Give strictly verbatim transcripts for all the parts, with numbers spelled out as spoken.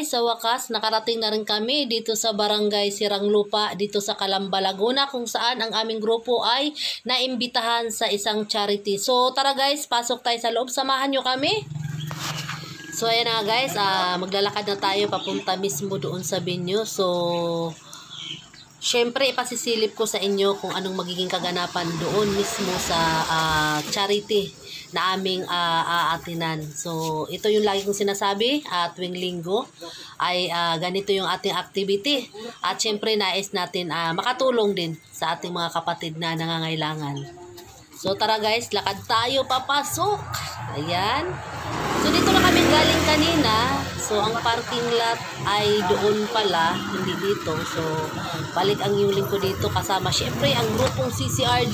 guys, sa wakas nakarating na rin kami dito sa Barangay Sirang Lupa dito sa Calamba, Laguna, kung saan ang aming grupo ay naimbitahan sa isang charity. So tara guys, pasok tayo sa loob, samahan nyo kami. So ayan na guys, uh, maglalakad na tayo papunta mismo doon sa venue. So syempre ipasisilip ko sa inyo kung anong magiging kaganapan doon mismo sa uh, charity na aming uh, aatinan. So ito yung lagi kong sinasabi, uh, tuwing linggo ay uh, ganito yung ating activity. At syempre nais natin uh, makatulong din sa ating mga kapatid na nangangailangan. So tara guys, lakad tayo papasok. Ayan. So dito na kami galing kanina. So ang parking lot ay doon pala, hindi dito. So balik ang yuling ko dito kasama syempre ang grupong C C R G.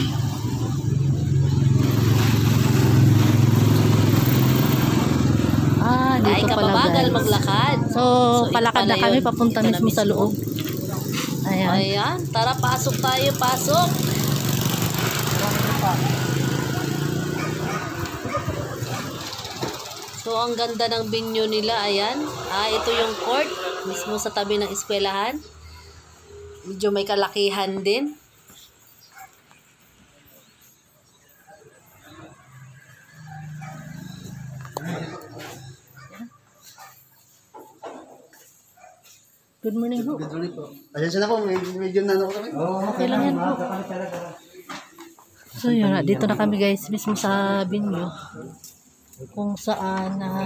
Ah, dito Ay, pala guys. maglakad. So, So, palakad na ito pala kami yun. papunta Ito na mismo sa mismo. loob. Ayan. Ayan, tara pasok tayo, pasok. So ang ganda ng venue nila, ayan. Ah, ito yung court mismo sa tabi ng eskwelahan. Medyo may kalakihan din. Good morning ho. Good morning po. Pasensya na po, medyo, medyo nano ko kami. Okay lang yan po. So yun na, dito na kami guys, mismo sa venue. Kung saan na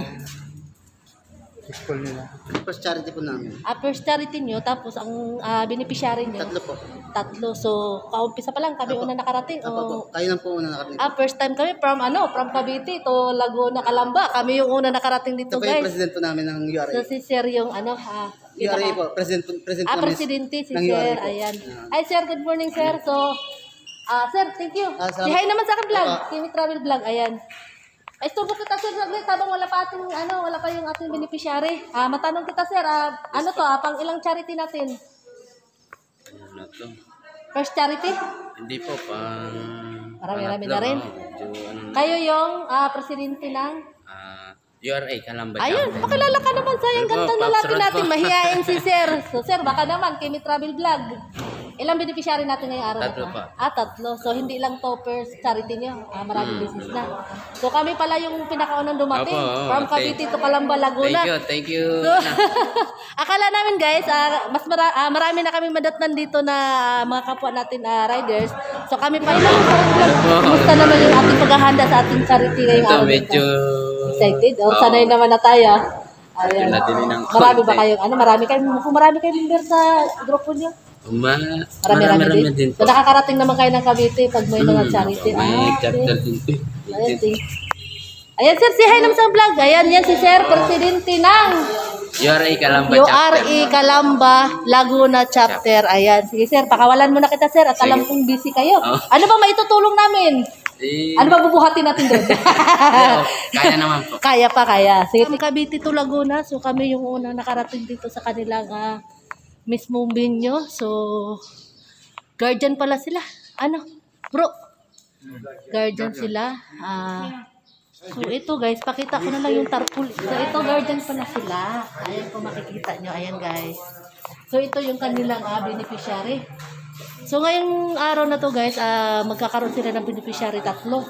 School nila. First charity po namin. uh, first charity nyo, tapos ang uh, beneficiary nyo, Tatlo po. tatlo. So, kaumpisa pa lang, kami Apo. una nakarating. Apo po. O, Kayo lang po una nakarating. ah, first time kami from ano, from Cavite to Laguna, Calamba. Kami yung una nakarating Ito dito po yung guys. president po namin ng U R A. So si Sir yung ano, ah, U R A po. President, president Ah, namin presidente si ng U R A Sir. po. Ayan. Ah. Ay, Sir, good morning, Sir. So, ah, Sir, thank you. Ah, Si salamat. hi naman sa akin vlog. Opo. Kimi Travel Vlog. Ayan. Ay, turbo kita, Sir, saglit. Habang wala pa ating, ano, wala pa yung ating beneficiary. Ah, matanong kita, Sir. Ah, ano to, ah, pang ilang charity natin? Ano to? First charity? Hindi po, pang... Marami-rami pangatlo, na rin. oh, medyo ano, Kayo yung ah, presidente ng... ah, U R A, Calamba. Ayun, Chapter. pakilala ka naman sa yung Opo, ganda na Pops natin Rod natin. po. Mahihain si Sir. So, Sir, baka naman, Kimi Travel Vlog. Ilang beneficiary natin ngayong araw? na Tatlo to? pa. Ah, tatlo. So, hindi lang to first charity nyo. Ah, maraming Hmm. business na. So, kami pala yung pinakaunang dumating. Opo, oo. From Thank- Cavite to Calamba, Laguna. Thank you, thank you. So, akala namin guys, ah, mas mara ah, marami na kaming madatnan dito na ah, mga kapwa natin ah, riders. So, kami pa yung kumusta naman yung ating paghahanda sa ating charity ngayong Ito, araw. medyo... Excited? O, Oo. sanay naman na tayo. Ayan. Natin ng Marami ba konti. kayong, ano, marami kayong, kung marami kayong member sa grupo niyo? Ma, Marami-rami marami-rami din. din So, po. nakakarating naman kayo ng Cavite pag may mga Hmm, charity. May Ah, chapter okay. din po. Ayan, see. Ayan, sir, si hi naman sa vlog. Ayan, yan si sir, presidente ng U R A, Calamba U R chapter. E Calamba, Laguna chapter. Ayan, sige sir, pakawalan muna kita sir at alam Sige. kong busy kayo. Oh. Ano ba maitutulong namin? Eh, Ano ba bubuhatin natin doon? oo, kaya naman po. Kaya pa, kaya. Sige, kami Cavite to Laguna. So, kami yung unang nakarating dito sa kanilang ah, mismong venue. So, guardian pala sila. Ano? Bro. Guardian sila. Ah, so, ito guys, pakita ko na lang yung tarpaulin. So, ito, guardian pala sila. Ayan kung makikita nyo. Ayan guys. So, ito yung kanilang ah, beneficiary. So, ngayong araw na to guys, ah, magkakaroon sila ng beneficiary tatlo.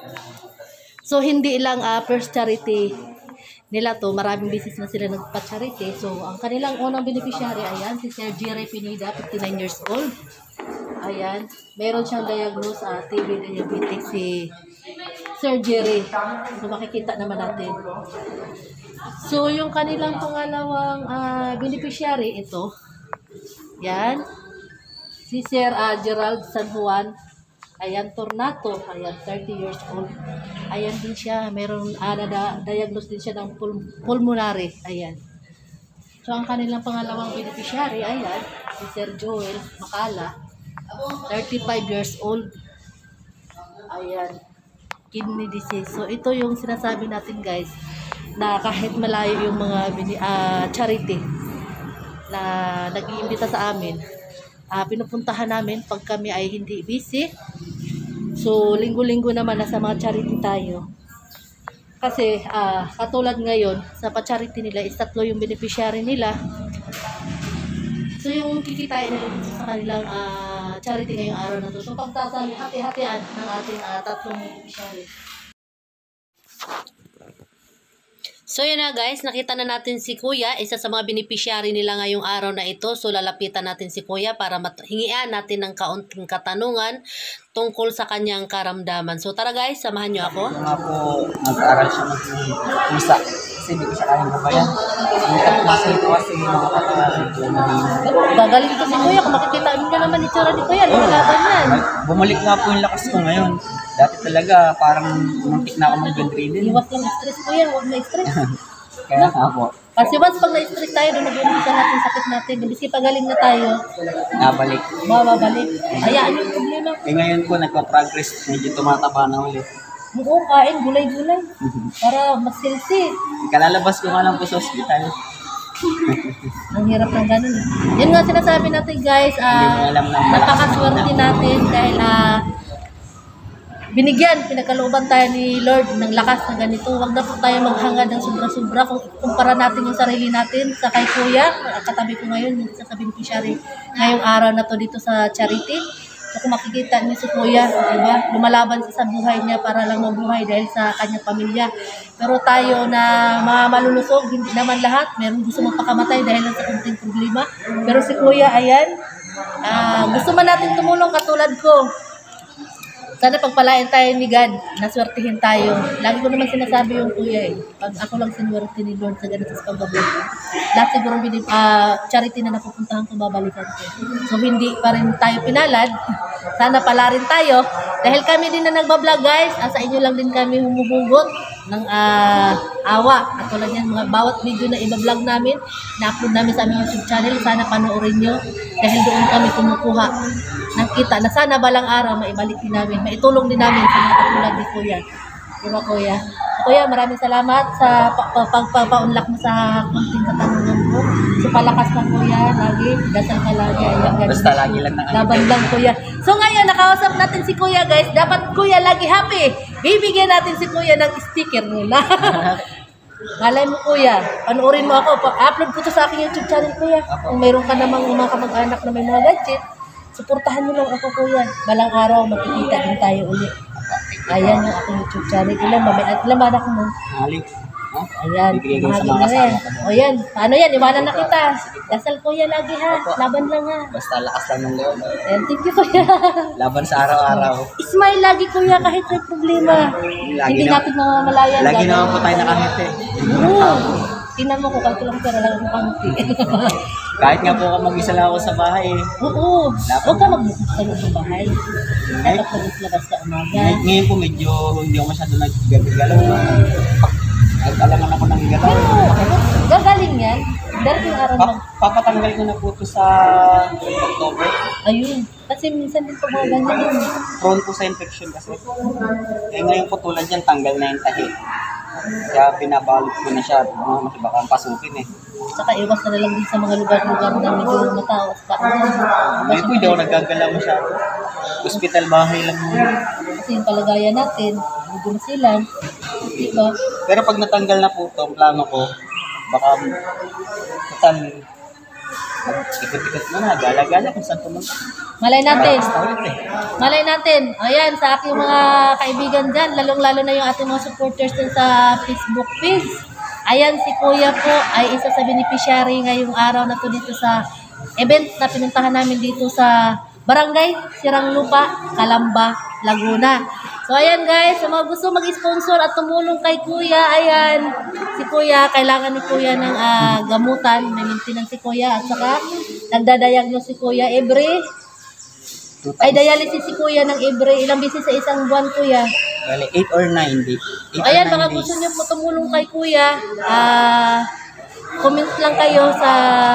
So, hindi lang uh, first charity nila to. Maraming business na sila nagpa-charity. So, ang kanilang unang beneficiary, ayan, si Sir Jerry Pineda, fifty-nine years old. Ayan. Meron siyang diagnose, uh, T B diabetic si Sir Jerry. So, makikita naman natin. So, yung kanilang pangalawang uh, beneficiary, ito. Yan. Si Sir uh, Gerald San Juan. Ayan, Tornato. Ayan, thirty years old. Ayan din siya. Meron, ah, na-diagnose din siya ng pul pulmonary. Ayan. So, ang kanilang pangalawang beneficiary, ayan, si Sir Joel Macala. thirty-five years old. Ayan. Kidney disease. So, ito yung sinasabi natin, guys, na kahit malayo yung mga uh, charity na nag-iimbita sa amin, uh, pinupuntahan namin pag kami ay hindi busy. So, linggo-linggo naman nasa mga charity tayo. Kasi ah, katulad ngayon, sa pa-charity nila, is tatlo yung beneficiary nila. So yung kikitain nila dito sa kanilang ah, charity ngayong araw na to. So pagtasal, hati-hatian ng ating ah, tatlong beneficiary. So yun na guys, nakita na natin si Kuya, isa sa mga beneficiary nila ngayong araw na ito. So lalapitan natin si Kuya para hingian natin ng kaunting katanungan tungkol sa kanyang karamdaman. So tara guys, samahan nyo ako. Nga po, nag-aaral siya mag-isa. Kasi hindi ko siya kayang gabayan. Ang kasi ito kasi nakakatawa. Gagaling ito si Kuya, kung makikita nyo naman itsura ni Kuya, lumalaban yan. Bumalik nga po yung lakas ko ngayon. Dati talaga, parang muntik na ako mag-bedridden. Iwas lang stress Kuya, huwag na stress. Kaya nga po, Kasi once pag na-stress tayo, doon nag-uumisa natin sakit natin. Kasi pagaling na tayo, nabalik. bababalik. Hayaan yung problema. Eh ngayon po, nagpa-progress. Medyo tumataba na ulit. Oo, kain, gulay-gulay. Para mas healthy. Kalalabas ko nga lang po sa ospital. Ang hirap ng ganun. eh. Yun nga sinasabi natin guys, Hindi mo ah alam na napakaswerte natin dahil ah binigyan, pinagkalooban tayo ni Lord ng lakas na ganito. Huwag na po tayo maghangad ng sobra-sobra. Kung kumpara natin yung sarili natin sa kay Kuya, katabi ko ngayon, yung isa sa beneficiary ngayong araw na to dito sa charity. So kung makikita niyo si Kuya, diba? Lumalaban siya sa buhay niya para lang mabuhay dahil sa kanyang pamilya. Pero tayo na mga malulusog, hindi naman lahat. Meron gusto magpakamatay dahil lang sa kunting problema. Pero si Kuya, ayan, ah, gusto man natin tumulong katulad ko. Sana pagpalain tayo ni God, naswertihin tayo. Lagi ko naman sinasabi yung Kuya eh. Pag ako lang sinwerte ni Lord sa ganito sa pagbablog. Lahat siguro binib, uh, charity na napupuntahan ko, babalikan ko. So hindi pa rin tayo pinalad. Sana pala rin tayo. Dahil kami din na nagbablog guys, ah, sa inyo lang din kami humuhugot ng uh, awa. At tulad yan, mga bawat video na ibablog namin, na-upload namin sa aming YouTube channel. Sana panoorin nyo. Dahil doon kami kumukuha ng kita na sana balang araw maibalik din namin, maitulong din namin sa mga katulad ni Kuya. Diba Kuya? Kuya, maraming salamat sa pagpapaunlak mo sa kunting katanungan ko. So palakas lang Kuya, lagi, dasal ka lagi. Ayan, Basta lagi lang na laban lang Kuya. So ngayon, nakausap natin si Kuya guys, dapat Kuya lagi happy. Bibigyan natin si Kuya ng sticker muna. Malay mo Kuya, panoorin mo ako, upload ko to sa aking YouTube channel Kuya. Kung mayroon ka namang mga kamag-anak na may mga gadget, suportahan mo lang ako Kuya. Balang araw makikita din tayo ulit. Ayan yung aking YouTube channel. Ilan ba? May ilan ba anak mo? Halik. Ha? Ayan, Bibigay ko sa bahagi mga na rin. kasama ko. O yan, paano yan? Iwanan na kita. Dasal Kuya lagi ha. Laban lang ha. Basta lakas lang ng loob. Ayan, thank you Kuya. Laban sa araw-araw. Smile lagi Kuya kahit may problema. Lagi Hindi na- natin mamamalayan. Lagi Gagawin. naman po tayo nakangiti. Oo. Tingnan mo ko, kahit lang pera lang ako kamuti. Kahit nga po ako mag-isa lang ako sa bahay eh. Oo. Huwag ka mag-bukod sa loob ng bahay. Dapat labas-labas ka umaga. Ngay- Ngayon po medyo hindi ako masyado nag-galaw. Nag-alangan ako ng galaw. Pero, gagaling yan. Dahil yung araw mag... Pa- papatanggal ko na po ito sa October. Ayun. Kasi minsan din pag mga ganyan yun. Prone po sa infection kasi. Eh ngayon po tulad yan, tanggal na yung tahi. Kaya binabalot ko na siya. Ano, kasi baka pasukin eh. Saka iwas na lang din sa mga lugar-lugar na medyo matao. Ngayon po hindi ako naggagalaw masyado. Hospital bahay lang muna. Kasi yung palagayan natin, medyo masilan. Diba? Pero pag natanggal na po ito, ang plano ko, baka total, ikot-ikot mo na, gala-gala kung saan pumunta. Malay natin. Basta ulit eh. Malay natin. Ayan, sa aking mga kaibigan dyan, lalong-lalo na yung ating mga supporters dun sa Facebook page. Ayan, si Kuya po ay isa sa beneficiary ngayong araw na to dito sa event na pinuntahan namin dito sa Barangay Sirang Lupa, Calamba, Laguna. So ayan guys, sa mga gusto mag-sponsor at tumulong kay Kuya, ayan, si Kuya, kailangan ni Kuya ng ah, gamutan, may maintenance si Kuya, at saka nagdadiagnose si Kuya every, ay dialysis si Kuya ng every, ilang beses sa isang buwan Kuya. Bale, eight or nine days. So, ayan, baka gusto niyo po tumulong kay Kuya, ah, comment lang kayo sa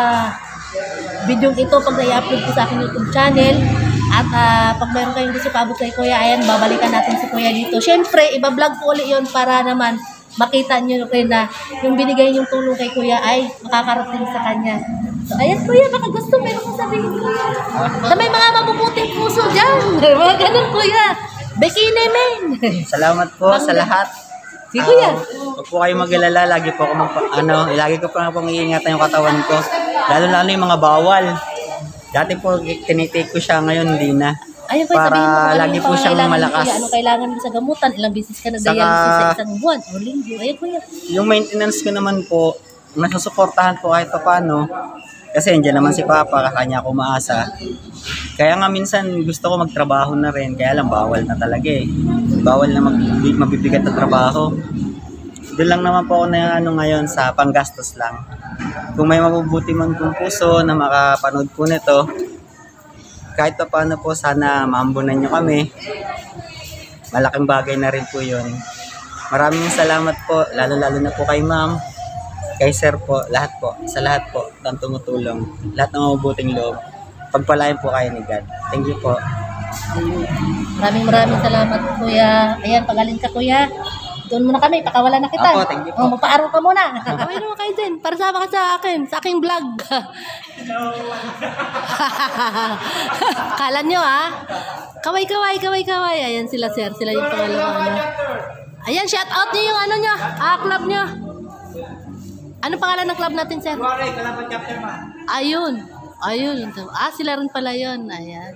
video ito pag na-upload ko sa aking YouTube channel. At uh, pag mayroon kayong gusto paabot kay Kuya, ayan, babalikan natin si Kuya dito. Siyempre, iba-vlog ko ulit yun para naman makita nyo rin na yung binigay yung tulong kay Kuya ay makakarating sa kanya. So, ayan Kuya, baka gusto meron kong sabihin Kuya. Sa may mga mabubuting puso dyan. Mga ganun Kuya. Bikini men. Salamat po sa lahat. Si Kuya. Huwag po kayo mag-alala, lagi po ako mag, ano, lagi ko pa nga pong iingatan yung katawan ko. Lalo-lalo yung mga bawal. Dati po tinitake ko siya, ngayon hindi na. Ayun po, Para sabihin mo kung ano lagi yung po siyang pangangailangan mo, malakas. Kuya. Ano kailangan mo sa gamutan? Ilang bisis ka na Saka- dialysis sa isang buwan o linggo? Ayun, Kuya. Yung maintenance ko naman po, nasusuportahan po kahit pa paano. Kasi andyan naman si Papa, kanya ako maasa. Kaya nga minsan gusto ko magtrabaho na rin, kaya lang bawal na talaga eh. Bawal na mag, mabibigat na trabaho. Doon lang naman po ako na ano ngayon sa panggastos lang. Kung may mabubuti man kong puso na makapanood po nito, kahit pa paano po sana maambunan nyo kami. Malaking bagay na rin po yun. Maraming salamat po, lalo-lalo na po kay ma'am, kay sir po, lahat po, sa lahat po ng tumutulong, lahat ng mabubuting loob. Pagpalain po kayo ni God. Thank you po. Ayun. Maraming maraming salamat, Kuya. Ayan, pagaling ka, Kuya. Doon muna kami, pakawala na kita. Opo, thank you po. Oh, magpaaraw ka muna. Kaway naman kayo din. Para sama ka sa akin, sa aking vlog. Kala nyo, ha? Kaway, kaway, kaway, kaway. Ayan sila, sir. Sila yung pangalawa niya. Ayan, shout out niyo yung ano niya. Ah, club niya. Ano pangalan ng club natin, sir? Ayun. Ayun. Ah, sila rin pala yun. Ayan.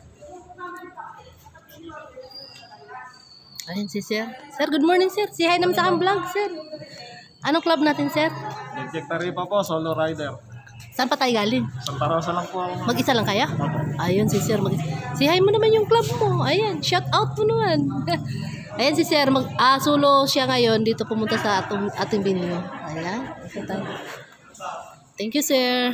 Ayun si sir. Sir, good morning, sir. Si hi naman sa aking vlog, sir. Anong club natin, sir? Nag-victory pa po, solo rider. Saan pa tayo galing? Santa Rosa lang po ako. Mag-isa lang kaya? Ayun si sir. Mag si hi mo naman yung club mo. Ayan, shout out mo naman. Ayan si sir. Mag ah, solo siya ngayon. Dito pumunta sa atong, ating venue. Ayan. Thank you, sir.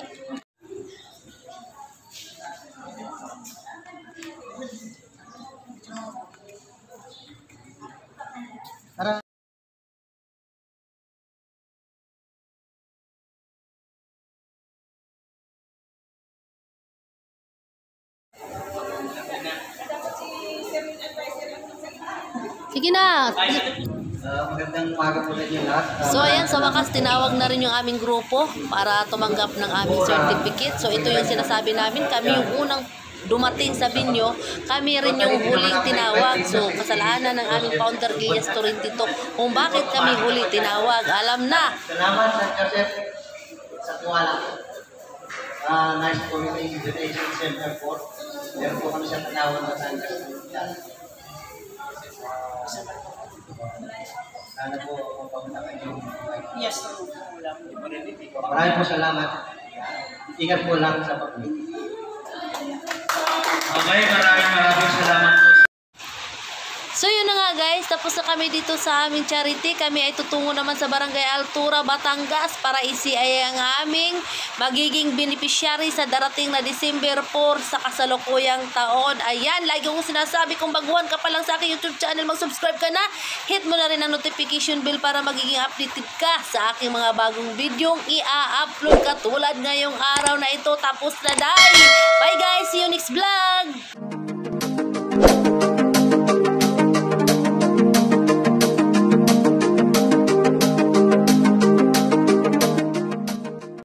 Sige na. Uh, magandang umaga po sa inyo lahat. So ayan, sa wakas tinawag na rin yung aming grupo para tumanggap ng aming certificate. So ito yung sinasabi namin, kami yung unang dumating sa binyo, kami rin yung huling tinawag. So kasalanan ng aming founder Elias Torrentito kung bakit kami huli tinawag. Alam na. Salamat sa Joseph sa tuwala. Uh, nice po yung invitation center po. Meron po kami sa Tanawan na Santos. Sana po kung pagmatakan nyo. Yes. Maraming po salamat. Ingat po lang sa pag-meeting. Okay, maraming maraming salamat po. So yun na nga guys, tapos na kami dito sa aming charity. Kami ay tutungo naman sa Barangay Altura, Batangas para isi ay ang aming magiging beneficiary sa darating na December four sa kasalukuyang taon. Ayan, lagi kong sinasabi kung baguhan ka pa lang sa aking YouTube channel, mag-subscribe ka na. Hit mo na rin ang notification bell para magiging updated ka sa aking mga bagong videong i-upload katulad ngayong araw na ito. Tapos na dahil. Bye guys, see you next vlog!